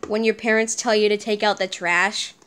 when your parents tell you to take out the trash.